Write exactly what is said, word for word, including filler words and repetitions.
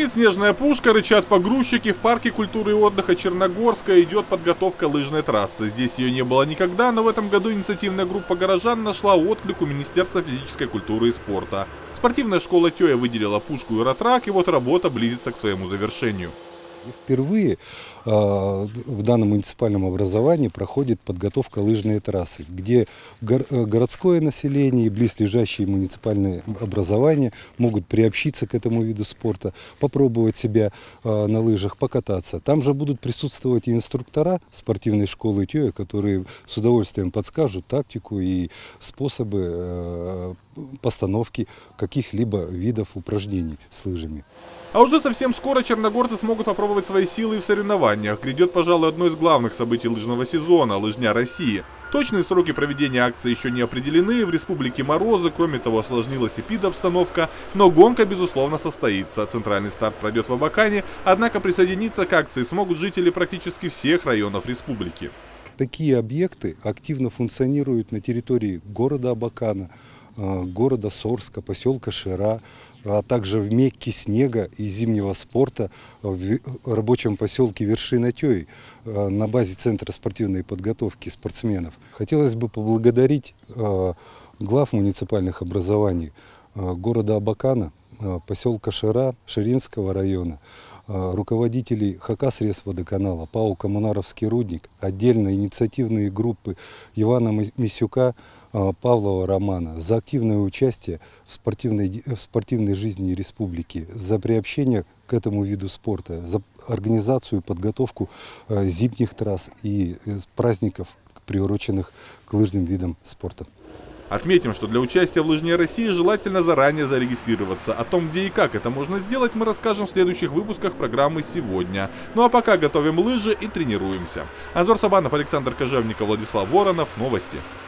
Гремит снежная пушка, рычат погрузчики. В парке культуры и отдыха Черногорска идет подготовка лыжной трассы. Здесь ее не было никогда, но в этом году инициативная группа горожан нашла отклик у Министерства физической культуры и спорта. Спортивная школа Тёя выделила пушку Eurotrack, и вот работа близится к своему завершению. Впервые э, в данном муниципальном образовании проходит подготовка лыжной трассы, где гор городское население и близлежащие муниципальные образования могут приобщиться к этому виду спорта, попробовать себя э, на лыжах, покататься. Там же будут присутствовать и инструктора спортивной школы Тёя, которые с удовольствием подскажут тактику и способы э, постановки каких-либо видов упражнений с лыжами. А уже совсем скоро черногорцы смогут попробовать свои силы в соревнованиях. Грядет, пожалуй, одно из главных событий лыжного сезона – Лыжня России. Точные сроки проведения акции еще не определены, в республике морозы, кроме того, осложнилась эпидобстановка, но гонка, безусловно, состоится. Центральный старт пройдет в Абакане, однако присоединиться к акции смогут жители практически всех районов республики. Такие объекты активно функционируют на территории города Абакана, города Сорска, поселка Шира, а также в Мекке снега и зимнего спорта в рабочем поселке Вершина Тёи на базе Центра спортивной подготовки спортсменов. Хотелось бы поблагодарить глав муниципальных образований города Абакана, поселка Шира, Ширинского района, руководителей Хакасресводоканала, ПАО «Коммунаровский рудник», отдельно инициативные группы Ивана Мисюка, Павлова Романа за активное участие в спортивной, в спортивной жизни республики, за приобщение к этому виду спорта, за организацию и подготовку зимних трасс и праздников, приуроченных к лыжным видам спорта. Отметим, что для участия в Лыжне России желательно заранее зарегистрироваться. О том, где и как это можно сделать, мы расскажем в следующих выпусках программы «Сегодня». Ну а пока готовим лыжи и тренируемся. Анзор Сабанов, Александр Кожевников, Владислав Воронов. Новости.